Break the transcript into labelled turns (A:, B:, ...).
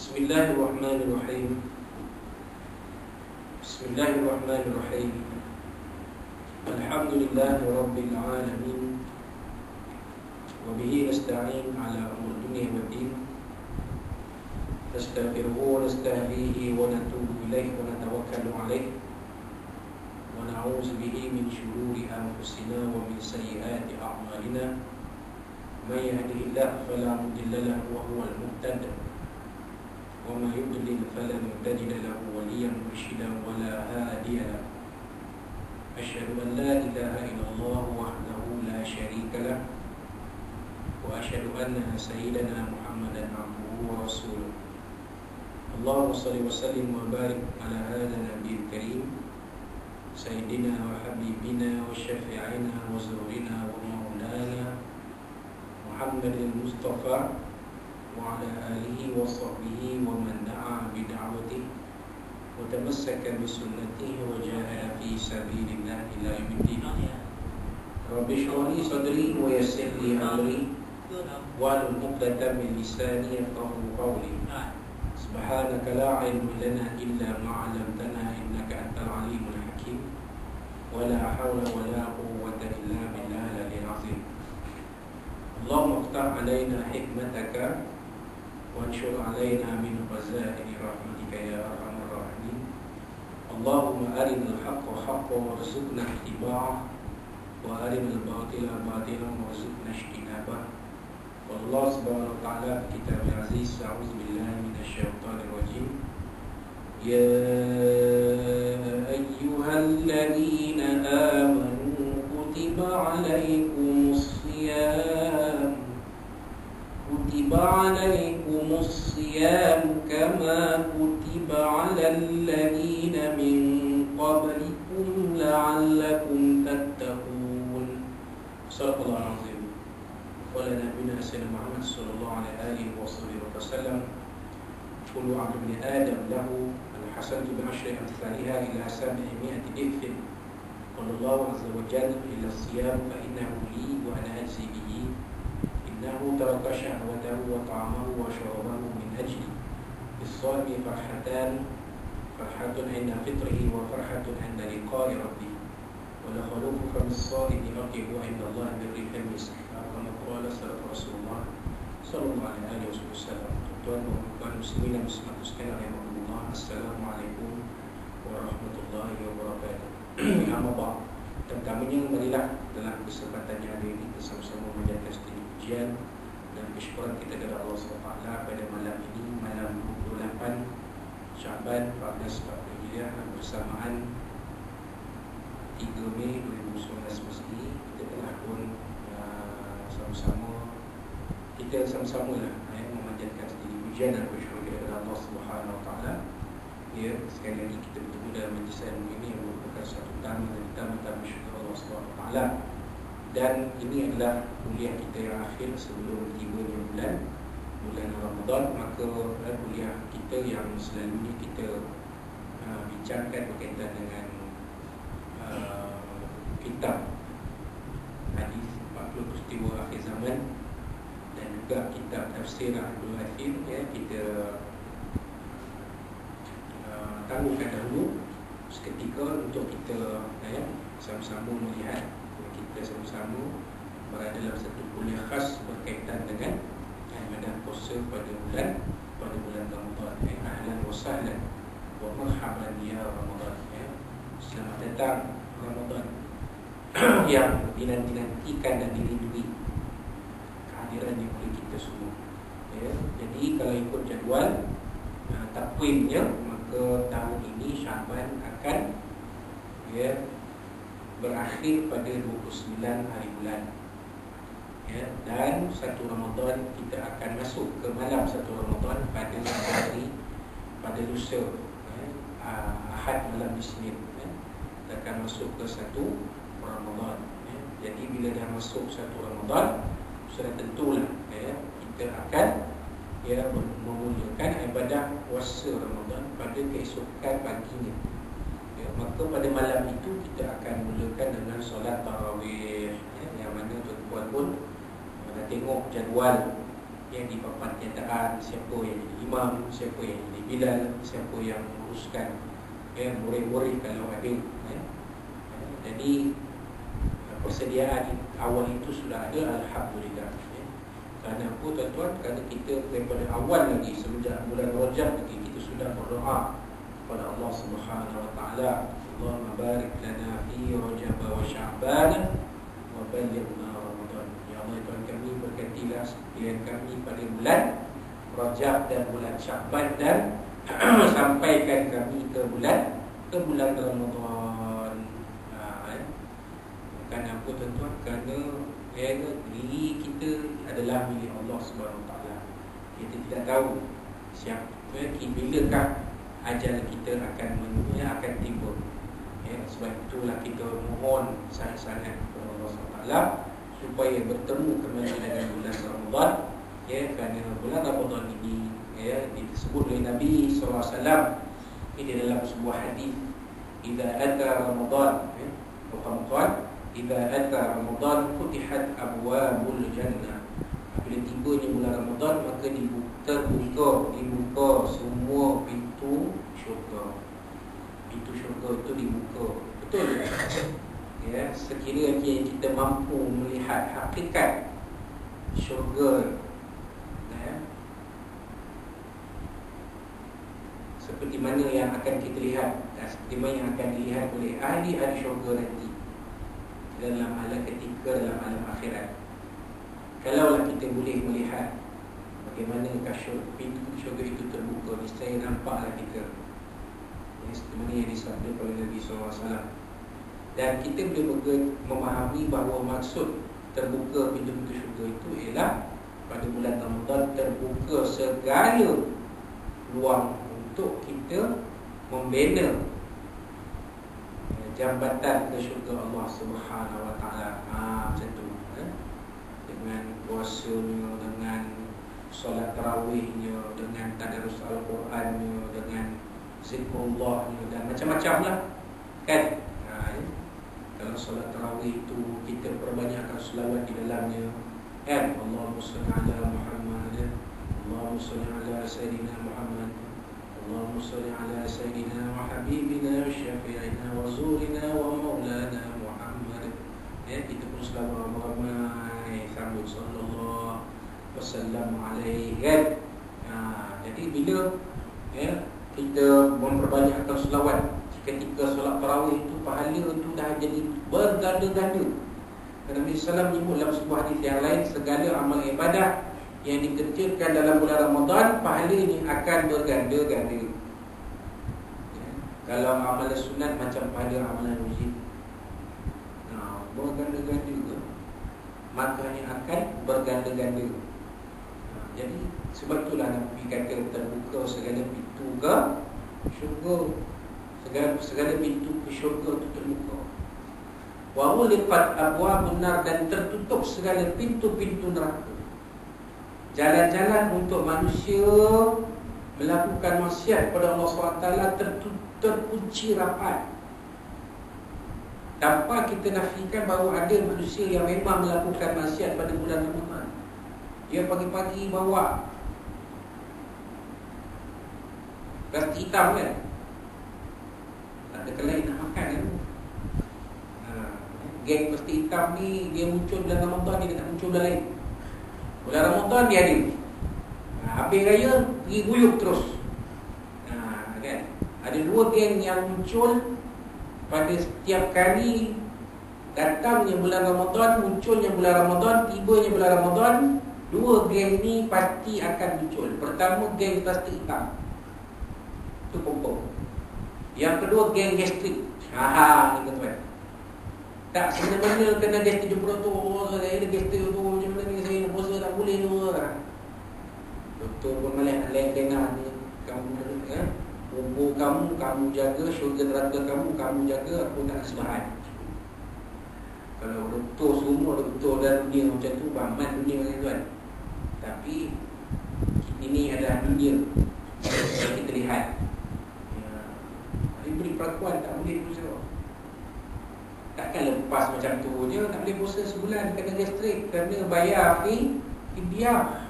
A: Bismillahirrahmanirrahim. Bismillahirrahmanirrahim. Alhamdulillahi rabbil alamin. Wa bihi nasta'in ala umur dunya waddin. Nastaghfiruhu wa nastahdihi wa natubu ilaihi wa natawakkalu alaihi wa na'udzu bihi min shururi anfusina wa min sayyiati a'malina. May yahdihillahu fala mudilla lahu wa huwal muhtadi wa may yudlil falan tajida lahu waliyyan mursyida wa la hadiya lahu. Asyhadu an la ilaha illallah wahdahu la syarika lahu wa asyhadu anna sayyidana Muhammadan abduhu wa rasuluh. Allahumma shalli wa sallim wa barik ala hadha nabiyil karim sayyidina wa habibina wa syafi'ina wa zurina wa maulana Muhammadil Mustafa wa ala alihi wa sahbihi wa man da'a bid'awatihi wa tamassaka bi sunnatihi wa jahada fi sabilillah ila yaumiddin. Rabbi shrah li sadri wa yassir li amri wahlul 'uqdatam min lisani yafqahu qawli. Subhanaka la 'ilma lana illa ma 'allamtana innaka antal alimul hakim. Wa la hawla wa la quwwata illa billahil 'aliyyil 'azim. Allahumma iftah 'alaina hikmataka wanshur 'alaina min khazaini rahmatika ya arhamar rahimin. Allahumma arinal haqqa haqqan warzuqna ittiba'ah wa arinal batila batilan warzuqna ijtinabah. Allah subhanahu wa ta'ala fi kitabih aziz. A'udzu billahi minasyaitonir rajim. Ya ayyuhalladzina amanu kutiba 'alaikumus siyam kama kutiba 'alal ladzina min qablikum la'allakum tattaqun. Shadaqallahul azim. Qala nabiyuna sayyidina Muhammad sallallahu alaihi wasallam, kullu 'abdin adam lahu al-hasanatu bi 'ashri amsalha ila 700 dhifin. Qala Allah azza wa jalla ila as-siyam fa innahu li wa ana ajzi bihi. Innahu taraka syahwatahu wa ta'amahu wa syarabahu min ajli. Bis-sawmi farhatun 'inda fitrihi wa farhatun 'inda liqa'i rabbih. Wa la khalufu fam-as-sa'imi aqibu 'inda Allah bir-rihmi sahih. Qala Rasulullah sallallahu alaihi wasallam. Tuan-tuan muslimin dan muslimat sekalian rahimakumullah, assalamualaikum warahmatullahi wabarakatuh. Amma ba'd. Pertamanya marilah dalam kesempatan yang hari ini kita sama-sama menjalankan studi ujian dan bersyukur kita kepada Allah SWT pada malam ini, malam 28 Syaban 1440 Hijriah, bersamaan 3 Mei 2019 ini. Kita telah pun sama-sama lah memanjatkan studi ujian dan bersyukur kepada Allah Subhanahu Wa Taala. Ya, sekali lagi kita bertemu dalam majlis ilmu ini yang merupakan satu tamu dari tamu-tamu syukur Allah Subhanahu Wa Taala. Dan ini adalah kuliah kita yang akhir sebelum tibanya bulan Ramadan. Maka kuliah kita yang selalunya kita bincangkan berkaitan dengan kitab hadis 40 peristiwa akhir zaman dan juga kitab tafsir Abdul Hakim, ya, kita tangguhkan dahulu seketika untuk kita sama-sama melihat, kita sama-sama berada dalam satu kuliah khas berkaitan dengan ibadah puasa pada bulan Ramadan. Ahlan wa sahlan wa marhaban ya Ramadan. Selamat datang Ramadan yang dinanti-nantikan dan dirindui kehadirannya oleh kita semua. Jadi kalau ikut jadual takwimnya, maka tahun ini Syaban akan berakhir pada 29 hari bulan. Dan 1 Ramadan kita akan masuk ke malam 1 Ramadan pada lusa, Ahad malam Isnin. Kita akan masuk ke 1 Ramadan. Jadi bila dah masuk 1 Ramadan, sudah tentulah kita akan memulakan ibadah puasa Ramadan pada keesokan paginya. Maka pada malam itu kita akan mulakan dengan solat tarawih, yang mana tuan-tuan pun dah tengok jadual yang di papan kenderaan, siapa yang jadi imam, siapa yang jadi bilal, siapa yang menguruskan murid-murid kalau ada. Jadi persediaan awal itu sudah ada, alhamdulillah. Kerana apa tuan-tuan? Kerana kita daripada awal lagi, semenjak bulan Rajab lagi, kita sudah berdoa kepada Allah Subhanahu Wa Taala, Allahumma barik lana fi Rajab wa Sya'ban wa ballighna Ramadan. Ya Allah, Tuhan kami, berkatilah pilihan kami pada bulan Rajab dan bulan Sya'ban, dan sampaikan kami ke bulan Ramadan. Kerana apa tuan-tuan? Kerana diri kita adalah milik Allah Subhanahu Wa Taala. Kita tidak tahu siapa, bilakah ajal kita akan tiba. Sebab itulah kita mohon sangat-sangat kepada Allah Subhanahu Wa Taala supaya bertemu kembali dengan bulan Ramadan. Kerana bulan Ramadan ini disebut oleh Nabi SAW ini dalam sebuah hadis, idza ata Ramadan, idza ata Ramadan futihat abwabul jannah. Bila tibanya bulan Ramadan, maka dibuka semua pintu syurga. Pintu syurga itu dibuka. Betul tak? Sekiranya kita mampu melihat hakikat syurga, seperti mana yang akan kita lihat, seperti mana yang akan dilihat oleh ahli-ahli syurga nanti dalam alam ketika, dalam alam akhirat. Kalaulah kita boleh melihat bagaimana pintu syurga itu terbuka, niscaya nampaklah kita seperti mana yang disabdakan oleh Nabi SAW. Dan kita boleh memahami bahawa maksud terbuka pintu-pintu syurga itu ialah pada bulan Ramadan terbuka segala peluang untuk kita membina jambatan ke syurga Allah Subhanahu Wa Taala. Macam tu, dengan puasanya, dengan solat tarawihnya, dengan tadarus Al-Qurannya, dengan zikrullahnya, dan macam-macam lah, kan? Kalau solat tarawih itu kita perbanyakkan selawat di dalamnya, kan? Allahumma salli ala Muhammad, Allahumma salli ala Sayyidina Muhammad, Allahumma salli ala Sayyidina wa Habibina wa Syafi'ina wa Zurina wa Maulana Muhammad. Kita pun selawat ramai sambut sallallahu wasallam alaihi, kan? Jadi bila kita memperbanyakkan selawat ketika solat tarawih itu, pahala itu dah jadi berganda-ganda. Nabi SAW menyebut dalam sebuah hadis yang lain, segala amal ibadah yang dikerjakan dalam bulan Ramadan, pahala ini akan berganda-ganda. Kalau amalan sunat macam pada amalan wajib, berganda-ganda ke, makanya akan berganda-ganda. Jadi sebab itulah Nabi kata terbuka segala pintu ke syurga, segala pintu ke syurga itu terbuka. Wa uliqat abwabun nar, dan tertutup segala pintu-pintu neraka. Jalan-jalan untuk manusia melakukan maksiat pada Allah SWT terkunci rapat. Tanpa kita nafikan bahawa ada manusia yang memang melakukan maksiat pada bulan Ramadan. Dia pagi-pagi bawa plastik hitam, kan? Tak ada kelai nak makan, kan? Geng plastik hitam ni dia muncul bulan Ramadan, dia tak muncul bulan lain. Bulan Ramadan dia ada, habis raya pergi guyup terus. Kan? Ada dua geng yang muncul pada setiap kali datangnya bulan Ramadan, munculnya bulan Ramadan, tibanya bulan Ramadan. Dua geng ni pasti akan muncul. Pertama, geng plastik hitam, itu pokok. Yang kedua, geng gastrik. Ni tuan-tuan, tak sebenarnya kena gastrik jumpa tu, saya ada gastrik tu, macam mana ni, saya nak puasa tak boleh tu. Doktor pun malah leng-lengan ni, kamu umur kamu jaga, syurga neraka kamu jaga, aku tak sebahan. Kalau doktor semua doktor dalam dunia macam tu, baman dunia ni tuan. Tapi ini adalah dunia yang kita lihat. Beri perakuan tak boleh puasa. Takkan lepas macam tu je, tak boleh puasa sebulan, kena gastrik, kena bayar fidyah.